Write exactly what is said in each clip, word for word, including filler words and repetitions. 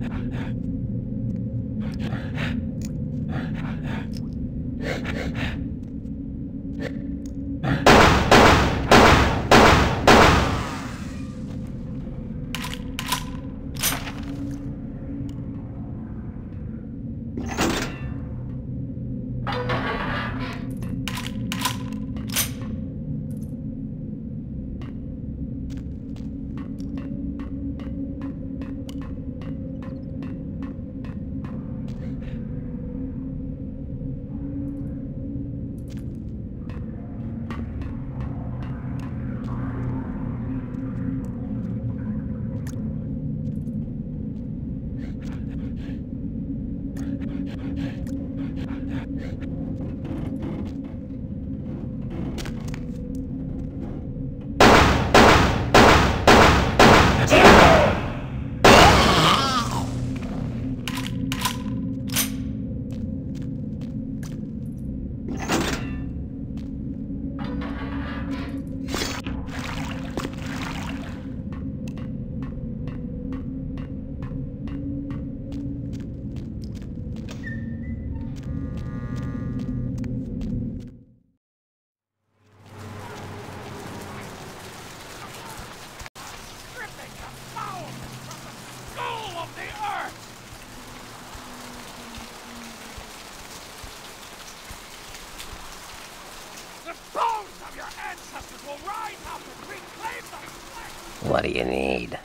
What do you need?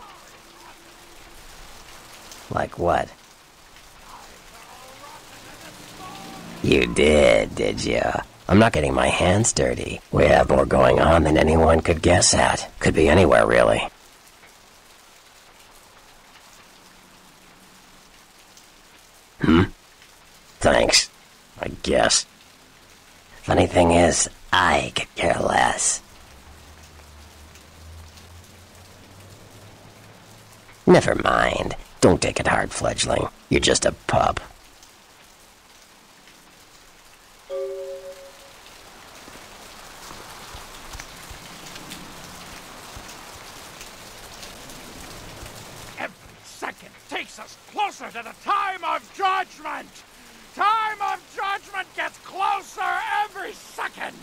Like what? You did, did you? I'm not getting my hands dirty. We have more going on than anyone could guess at. Could be anywhere, really. Hmm? Thanks, I guess. Funny thing is, I could care less. Never mind. Don't take it hard, fledgling. You're just a pup. Every second takes us closer to the time of judgment! Time of judgment gets closer every second!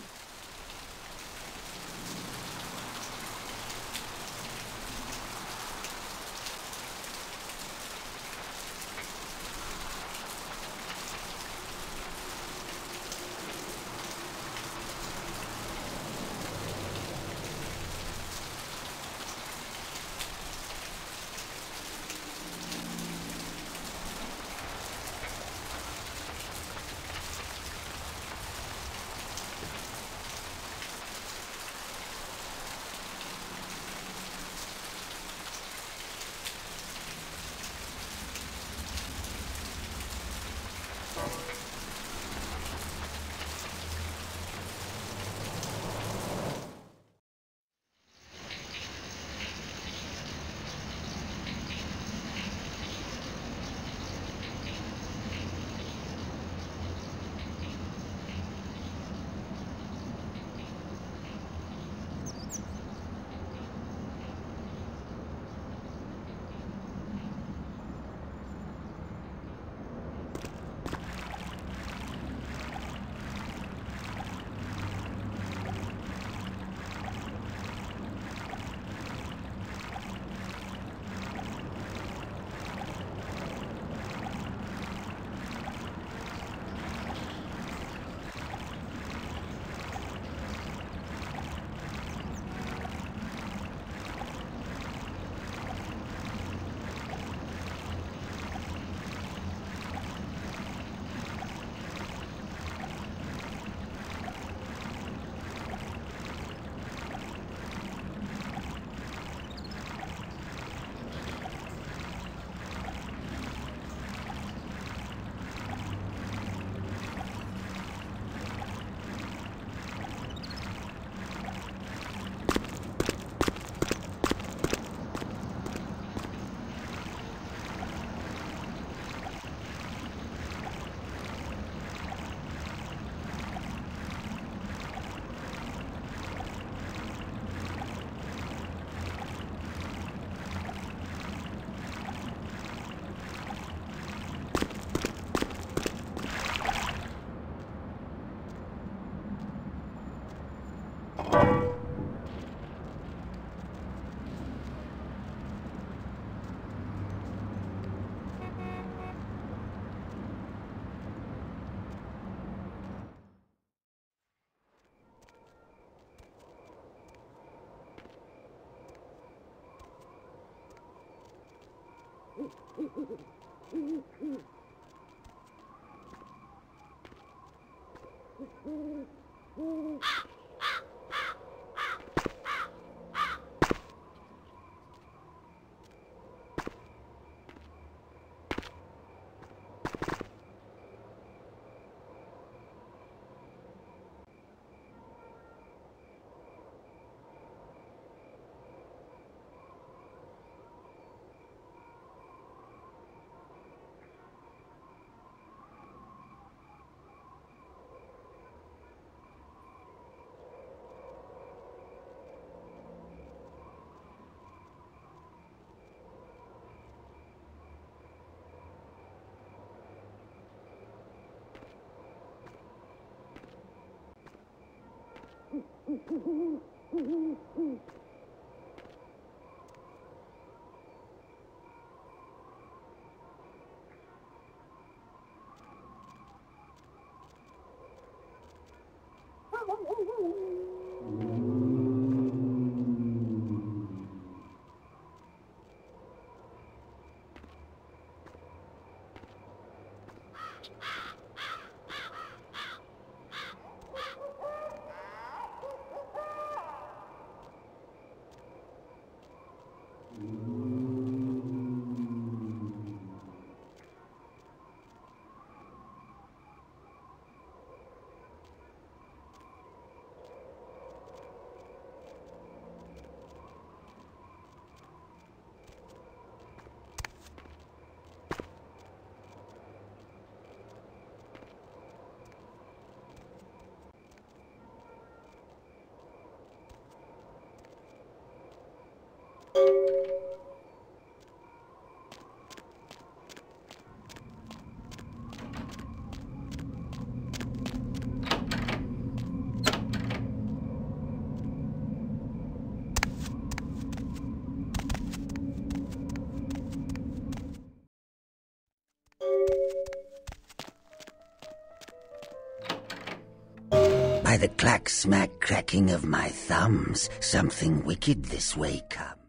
By the clack-smack cracking of my thumbs, something wicked this way comes.